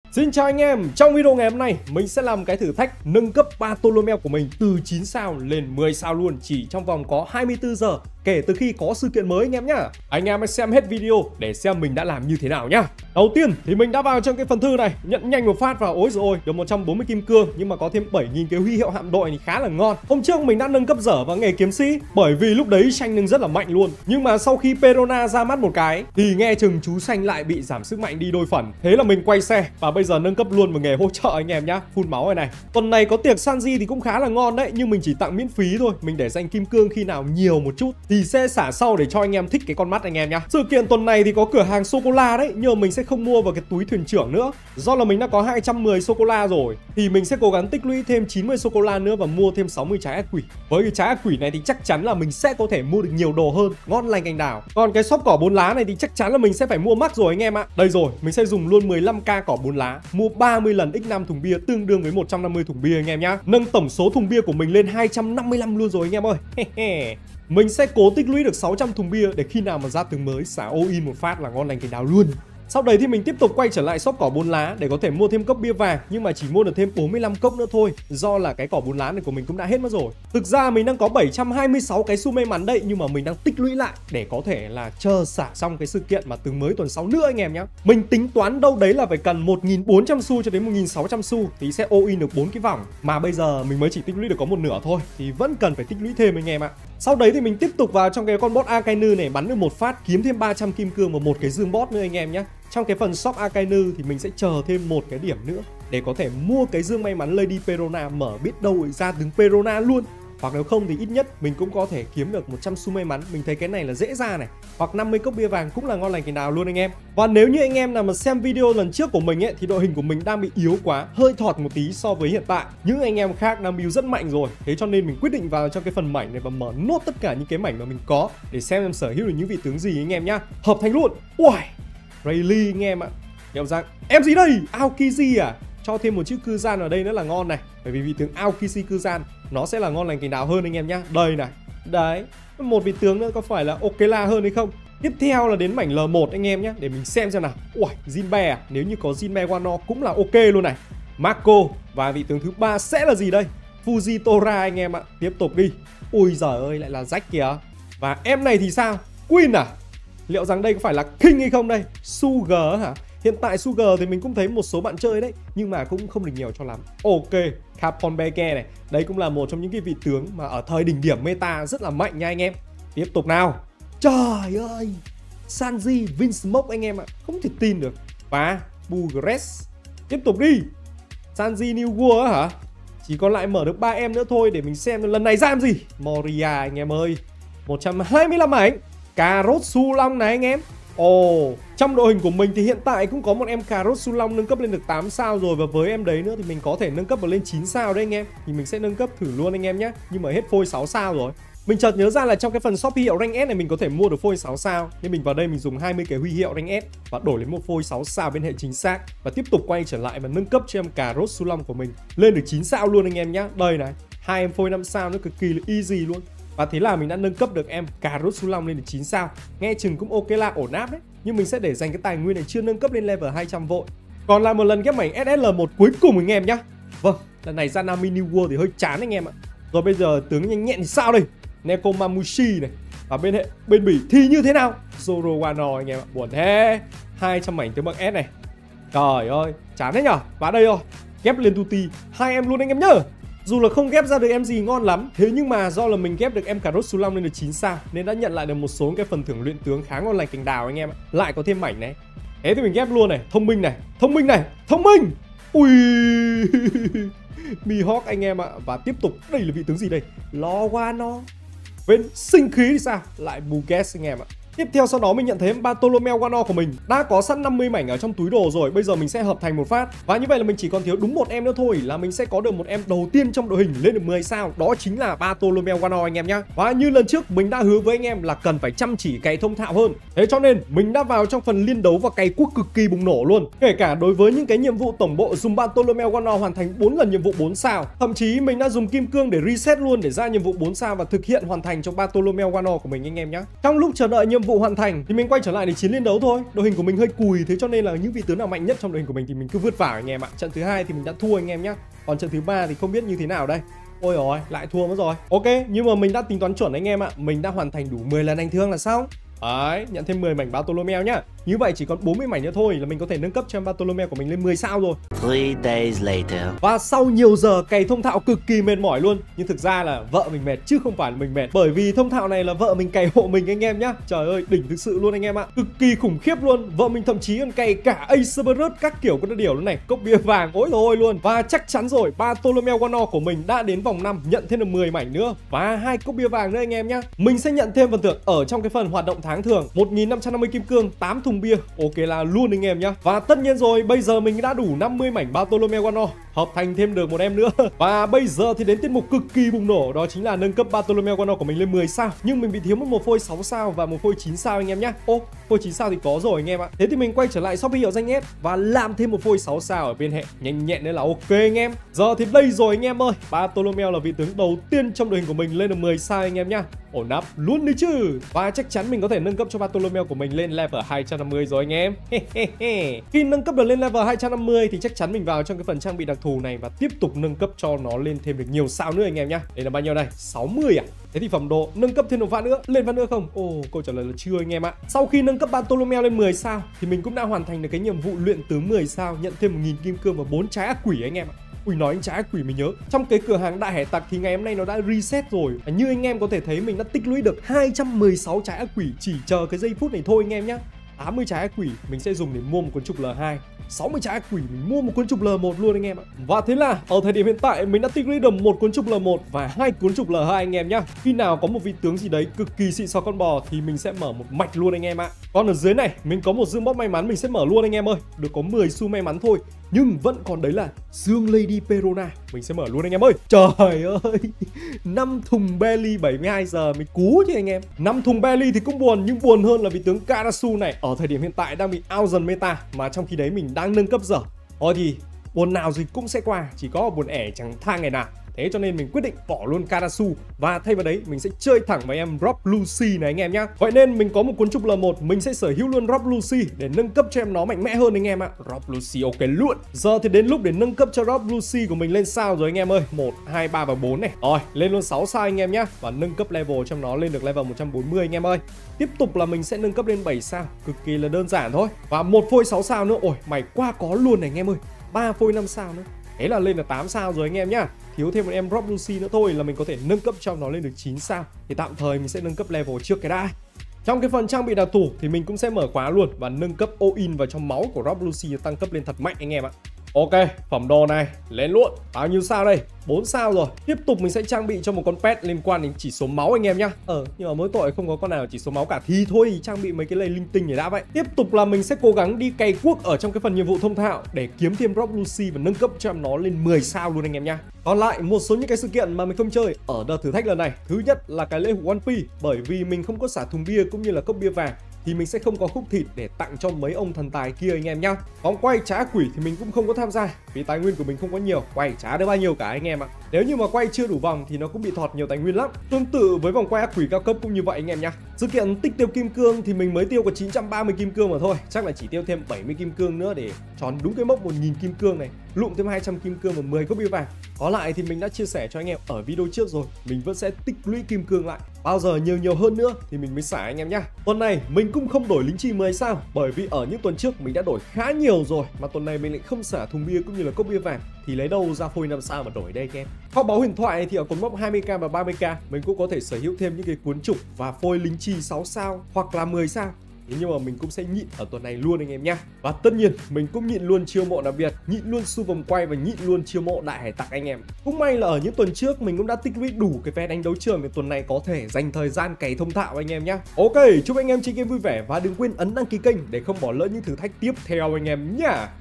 Xin chào anh em, trong video ngày hôm nay mình sẽ làm cái thử thách nâng cấp Bartolomeo của mình từ 9 sao lên 10 sao luôn chỉ trong vòng có 24 giờ kể từ khi có sự kiện mới anh em nhá. Anh em hãy xem hết video để xem mình đã làm như thế nào nhá. Đầu tiên thì mình đã vào trong cái phần thư này, nhận nhanh một phát vào, ối rồi ôi, được 140 kim cương nhưng mà có thêm 7.000 cái huy hiệu hạm đội thì khá là ngon. Hôm trước mình đã nâng cấp dở vào nghề kiếm sĩ bởi vì lúc đấy xanh nâng rất là mạnh luôn. Nhưng mà sau khi Perona ra mắt một cái thì nghe chừng chú xanh lại bị giảm sức mạnh đi đôi phần. Thế là mình quay xe và bây giờ nâng cấp luôn vào nghề hỗ trợ anh em nhá, phun máu này. Tuần này có tiệc Sanji thì cũng khá là ngon đấy, nhưng mình chỉ tặng miễn phí thôi. Mình để dành kim cương khi nào nhiều một chút thì sẽ xả sau để cho anh em thích cái con mắt anh em nhá. Sự kiện tuần này thì có cửa hàng sô cô la đấy, nhưng mình sẽ không mua vào cái túi thuyền trưởng nữa. Do là mình đã có 210 sô cô la rồi thì mình sẽ cố gắng tích lũy thêm 90 sô cô la nữa và mua thêm 60 trái ác quỷ. Với cái trái ác quỷ này thì chắc chắn là mình sẽ có thể mua được nhiều đồ hơn, ngon lành cành đào. Còn cái shop cỏ 4 lá này thì chắc chắn là mình sẽ phải mua mắc rồi anh em ạ. Đây rồi, mình sẽ dùng luôn 15k cỏ 4 lá, mua 30 lần x5 thùng bia tương đương với 150 thùng bia anh em nhá. Nâng tổng số thùng bia của mình lên 255 luôn rồi anh em ơi. Mình sẽ cố tích lũy được 600 thùng bia để khi nào mà ra tướng mới xả all in một phát là ngon lành cành đào luôn. Sau đấy thì mình tiếp tục quay trở lại shop cỏ 4 lá để có thể mua thêm cốc bia vàng, nhưng mà chỉ mua được thêm 45 cốc nữa thôi, do là cái cỏ 4 lá này của mình cũng đã hết mất rồi. Thực ra mình đang có 726 cái xu may mắn đấy, nhưng mà mình đang tích lũy lại để có thể là chờ xả xong cái sự kiện mà tướng mới tuần 6 nữa anh em nhé. Mình tính toán đâu đấy là phải cần 1.400 xu cho đến 1.600 xu thì sẽ all in được 4 cái vòng, mà bây giờ mình mới chỉ tích lũy được có một nửa thôi thì vẫn cần phải tích lũy thêm anh em ạ. Sau đấy thì mình tiếp tục vào trong cái con boss Akainu này, bắn được một phát kiếm thêm 300 kim cương và một cái dương boss nữa anh em nhé. Trong cái phần shop Akainu thì mình sẽ chờ thêm một cái điểm nữa để có thể mua cái dương may mắn Lady Perona, mở biết đâu ra đứng Perona luôn. Hoặc nếu không thì ít nhất mình cũng có thể kiếm được 100 xu may mắn. Mình thấy cái này là dễ ra này. Hoặc 50 cốc bia vàng cũng là ngon lành cành đào luôn anh em. Và nếu như anh em nào mà xem video lần trước của mình ấy thì đội hình của mình đang bị yếu quá, hơi thọt một tí so với hiện tại. Những anh em khác đang build rất mạnh rồi. Thế cho nên mình quyết định vào trong cái phần mảnh này và mở nốt tất cả những cái mảnh mà mình có để xem em sở hữu được những vị tướng gì anh em nhá. Hợp thành luôn. Ui, Rayleigh anh em ạ. Hiểu rằng em gì đây? Aokiji à? Cho thêm một chữ cư gian ở đây nữa là ngon này. Bởi vì vị tướng Aokiji cư gian nó sẽ là ngon lành cành đào hơn anh em nhá. Đây này. Đấy. Một vị tướng nữa có phải là ok la hơn hay không? Tiếp theo là đến mảnh L1 anh em nhé. Để mình xem nào. Ui, Jinbe à? Nếu như có Jinbe Wano cũng là ok luôn này. Marco. Và vị tướng thứ 3 sẽ là gì đây? Fujitora anh em ạ. Tiếp tục đi. Ui giời ơi, lại là Jack kìa. Và em này thì sao? Queen à? Liệu rằng đây có phải là King hay không đây? Sugar hả? Hiện tại Sugar thì mình cũng thấy một số bạn chơi đấy, nhưng mà cũng không được nhiều cho lắm. Ok, Capon Beke này. Đây cũng là một trong những cái vị tướng mà ở thời đỉnh điểm meta rất là mạnh nha anh em. Tiếp tục nào. Trời ơi, Sanji Vinsmoke anh em ạ. Không thể tin được. Và Bugres. Tiếp tục đi. Sanji New World hả? Chỉ còn lại mở được 3 em nữa thôi để mình xem lần này ra em gì. Moria anh em ơi. 125 ảnh. Carrot Su Long này anh em. Ồ, trong đội hình của mình thì hiện tại cũng có một em Carrot Su Long nâng cấp lên được 8 sao rồi. Và với em đấy nữa thì mình có thể nâng cấp lên 9 sao đấy anh em. Thì mình sẽ nâng cấp thử luôn anh em nhé. Nhưng mà hết phôi 6 sao rồi. Mình chợt nhớ ra là trong cái phần shop huy hiệu rank S này mình có thể mua được phôi 6 sao. Nên mình vào đây mình dùng 20 cái huy hiệu rank S và đổi lấy một phôi 6 sao bên hệ chính xác. Và tiếp tục quay trở lại và nâng cấp cho em Carrot Su Long của mình lên được 9 sao luôn anh em nhé. Đây này, 2 em phôi 5 sao nó cực kỳ là easy luôn. Và thế là mình đã nâng cấp được em Carrot Su Long lên được 9 sao. Nghe chừng cũng ok là ổn áp đấy. Nhưng mình sẽ để dành cái tài nguyên này chưa nâng cấp lên level 200 vội. Còn lại một lần ghép mảnh SSL1 cuối cùng anh em nhá. Vâng, lần này ra Nami New World thì hơi chán anh em ạ. Rồi bây giờ tướng nhanh nhẹn thì sao đây? Nekomamushi này. Và bên Bỉ thì như thế nào? Zoro Wano anh em ạ. Buồn thế. 200 mảnh tướng bằng S này. Trời ơi, chán thế nhở. Và đây rồi, ghép lên Tuti 2 em luôn anh em nhá. Dù là không ghép ra được em gì ngon lắm, thế nhưng mà do là mình ghép được em Carrot Su Long lên được 9 sao nên đã nhận lại được một số cái phần thưởng luyện tướng khá ngon lành cành đào anh em ạ. Lại có thêm mảnh này. Thế thì mình ghép luôn này, thông minh này, thông minh này, thông minh. Ui, Mihawk anh em ạ. Và tiếp tục, đây là vị tướng gì đây? Lawano. Bên sinh khí thì sao? Lại Buges anh em ạ. Tiếp theo sau đó mình nhận thấy em Bartolomeo Wano của mình đã có sẵn 50 mảnh ở trong túi đồ rồi. Bây giờ mình sẽ hợp thành một phát. Và như vậy là mình chỉ còn thiếu đúng một em nữa thôi là mình sẽ có được một em đầu tiên trong đội hình lên được 10 sao. Đó chính là Bartolomeo Wano anh em nhá. Và như lần trước mình đã hứa với anh em là cần phải chăm chỉ cày thông thạo hơn. Thế cho nên mình đã vào trong phần liên đấu và cày cuốc cực kỳ bùng nổ luôn. Kể cả đối với những cái nhiệm vụ tổng bộ dùng Bartolomeo Wano hoàn thành 4 lần nhiệm vụ 4 sao. Thậm chí mình đã dùng kim cương để reset luôn để ra nhiệm vụ 4 sao và thực hiện hoàn thành cho Bartolomeo Wano của mình anh em nhá. Trong lúc chờ đợi nhiệm nhiệm vụ hoàn thành thì mình quay trở lại để chiến liên đấu thôi. Đội hình của mình hơi cùi, thế cho nên là những vị tướng nào mạnh nhất trong đội hình của mình thì mình cứ vứt vào anh em ạ. Trận thứ 2 thì mình đã thua anh em nhá. Còn trận thứ 3 thì không biết như thế nào đây. Ôi rồi, lại thua mất rồi. Ok, nhưng mà mình đã tính toán chuẩn anh em ạ. Mình đã hoàn thành đủ 10 lần anh thương là xong. Đấy, nhận thêm 10 mảnh Bartolomeo nhá. Như vậy chỉ còn 40 mảnh nữa thôi là mình có thể nâng cấp cho em Bartolomeo của mình lên 10 sao rồi. 3 days later. Và sau nhiều giờ cày thông thạo cực kỳ mệt mỏi luôn. Nhưng thực ra là vợ mình mệt chứ không phải là mình mệt. Bởi vì thông thạo này là vợ mình cày hộ mình anh em nhá. Trời ơi, đỉnh thực sự luôn anh em ạ. Cực kỳ khủng khiếp luôn. Vợ mình thậm chí còn cày cả Acerberus các kiểu con điều luôn này. Cốc bia vàng, ối rồi luôn. Và chắc chắn rồi, Bartolomeo Wano của mình đã đến vòng 5, nhận thêm được 10 mảnh nữa. Và 2 cốc bia vàng nữa anh em nhá. Mình sẽ nhận thêm phần thưởng ở trong cái phần hoạt động tháng thường. 1550 kim cương, 8 thùng bia. Ok là luôn anh em nhá. Và tất nhiên rồi, bây giờ mình đã đủ 50 mảnh Bartolomeo Wano, hợp thành thêm được một em nữa. Và bây giờ thì đến tiết mục cực kỳ bùng nổ, đó chính là nâng cấp Bartolomeo Wano của mình lên 10 sao. Nhưng mình bị thiếu một phôi 6 sao và một phôi 9 sao anh em nhá. Ô, phôi 9 sao thì có rồi anh em ạ. Thế thì mình quay trở lại shop hiệu danh S và làm thêm một phôi 6 sao ở bên hệ. Nhanh nhẹn nữa là ok anh em. Giờ thì đây rồi anh em ơi. Bartolomeo là vị tướng đầu tiên trong đội hình của mình lên được 10 sao anh em nhá. Ổn áp luôn đấy chứ. Và chắc chắn mình có thể nâng cấp cho Bartolomeo của mình lên level 250 rồi anh em. Khi nâng cấp được lên level 250 thì chắc chắn mình vào trong cái phần trang bị đặc thù này và tiếp tục nâng cấp cho nó lên thêm được nhiều sao nữa anh em nhá. Đây là bao nhiêu đây? 60 à? Thế thì phẩm độ nâng cấp thêm một phát nữa, lên phát nữa không? Ồ, câu trả lời là chưa anh em ạ. Sau khi nâng cấp Bartolomeo lên 10 sao thì mình cũng đã hoàn thành được cái nhiệm vụ luyện tướng 10 sao, nhận thêm 1000 kim cương và 4 trái ác quỷ anh em ạ. Ui, nói anh trái ác quỷ mình nhớ, trong cái cửa hàng đại hải tặc thì ngày hôm nay nó đã reset rồi. Như anh em có thể thấy mình đã tích lũy được 216 trái ác quỷ chỉ chờ cái giây phút này thôi anh em nhá. 80 trái ác quỷ mình sẽ dùng để mua một cuốn trục L2, 60 trái ác quỷ mình mua một cuốn trục L1 luôn anh em ạ. Và thế là ở thời điểm hiện tại mình đã tích lũy được một cuốn trục L1 và 2 cuốn trục L2 anh em nhá. Khi nào có một vị tướng gì đấy cực kỳ xịn sò con bò thì mình sẽ mở một mạch luôn anh em ạ. Còn ở dưới này mình có một dương bóp may mắn mình sẽ mở luôn anh em ơi. Được có 10 xu may mắn thôi, nhưng vẫn còn đấy là dương Lady Perona mình sẽ mở luôn anh em ơi. Trời ơi, 5 thùng belly 72 giờ mình cú chứ anh em. 5 thùng belly thì cũng buồn, nhưng buồn hơn là vị tướng Karasu này ở thời điểm hiện tại đang bị out dần meta, mà trong khi đấy mình đang nâng cấp dở. Thôi thì buồn nào gì cũng sẽ qua, chỉ có buồn ẻ chẳng tha ngày nào. Thế cho nên mình quyết định bỏ luôn Karasu và thay vào đấy mình sẽ chơi thẳng với em Rob Lucy này anh em nhá. Vậy nên mình có một cuốn trục L1, mình sẽ sở hữu luôn Rob Lucy để nâng cấp cho em nó mạnh mẽ hơn anh em ạ. Rob Lucy ok luôn. Giờ thì đến lúc để nâng cấp cho Rob Lucy của mình lên sao rồi anh em ơi. 1, 2, 3 và 4 này. Rồi, lên luôn 6 sao anh em nhá. Và nâng cấp level cho nó lên được level 140 anh em ơi. Tiếp tục là mình sẽ nâng cấp lên 7 sao, cực kỳ là đơn giản thôi. Và một phôi 6 sao nữa. Ôi, mày quá có luôn này anh em ơi. 3 phôi 5 sao nữa. Thế là lên là 8 sao rồi anh em nhá. Thiếu thêm một em Rob Lucy nữa thôi là mình có thể nâng cấp cho nó lên được 9 sao. Thì tạm thời mình sẽ nâng cấp level trước cái đã. Trong cái phần trang bị đặc thù thì mình cũng sẽ mở khóa luôn và nâng cấp all-in vào trong máu của Rob Lucy, tăng cấp lên thật mạnh anh em ạ. Ok, phẩm đồ này lên luôn. Bao nhiêu sao đây? 4 sao rồi. Tiếp tục mình sẽ trang bị cho một con pet liên quan đến chỉ số máu anh em nhá. Nhưng mà mỗi tội không có con nào chỉ số máu cả, thì thôi thì trang bị mấy cái này linh tinh để đã vậy. Tiếp tục là mình sẽ cố gắng đi cày cuốc ở trong cái phần nhiệm vụ thông thạo để kiếm thêm Rob Lucy và nâng cấp cho nó lên 10 sao luôn anh em nhá. Còn lại một số những cái sự kiện mà mình không chơi ở đợt thử thách lần này. Thứ nhất là cái lễ hội One Piece, bởi vì mình không có xả thùng bia cũng như là cốc bia vàng thì mình sẽ không có khúc thịt để tặng cho mấy ông thần tài kia anh em nhá. Vòng quay trái quỷ thì mình cũng không có tham gia vì tài nguyên của mình không có nhiều, quay chả được bao nhiêu cả anh em ạ. Nếu như mà quay chưa đủ vòng thì nó cũng bị thọt nhiều tài nguyên lắm. Tương tự với vòng quay ác quỷ cao cấp cũng như vậy anh em nhá. Sự kiện tích tiêu kim cương thì mình mới tiêu có 930 kim cương mà thôi, chắc là chỉ tiêu thêm 70 kim cương nữa để tròn đúng cái mốc 1000 kim cương này, lụm thêm 200 kim cương và 10 cốc bia vàng. Có lại thì mình đã chia sẻ cho anh em ở video trước rồi, mình vẫn sẽ tích lũy kim cương lại, bao giờ nhiều hơn nữa thì mình mới xả anh em nhá. Tuần này mình cũng không đổi lính trì 10 sao, bởi vì ở những tuần trước mình đã đổi khá nhiều rồi, mà tuần này mình lại không xả thùng bia cũng như là cốc bia vàng thì lấy đâu ra phôi 5 sao mà đổi đây anh em. Kho báu huyền thoại thì ở cột mốc 20k và 30k mình cũng có thể sở hữu thêm những cái cuốn trục và phôi lính trì 6 sao hoặc là 10 sao. Nhưng mà mình cũng sẽ nhịn ở tuần này luôn anh em nhá. Và tất nhiên mình cũng nhịn luôn chiêu mộ đặc biệt, nhịn luôn xu vòng quay và nhịn luôn chiêu mộ đại hải tặc anh em. Cũng may là ở những tuần trước mình cũng đã tích lũy đủ cái vé đánh đấu trường để tuần này có thể dành thời gian cày thông thạo anh em nhá. Ok, chúc anh em chơi game vui vẻ và đừng quên ấn đăng ký kênh để không bỏ lỡ những thử thách tiếp theo anh em nhá.